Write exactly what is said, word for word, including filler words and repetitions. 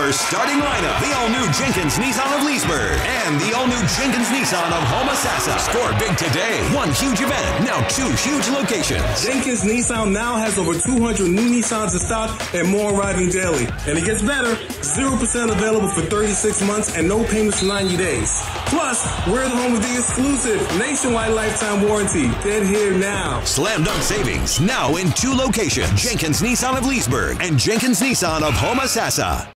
our starting lineup. The all-new Jenkins Nissan of Leesburg and the all-new Jenkins Nissan of Homosassa. Score big today. One huge event, now two huge locations. Jenkins Nissan now has over two hundred new Nissans in stock and more arriving daily. And it gets better. zero percent available for thirty-six months and no payments for ninety days. Plus, we're the home of the exclusive nationwide lifetime warranty. Get here now. Slam dunk savings now in two locations. Jenkins Nissan of Leesburg and Jenkins Nissan of Homosassa.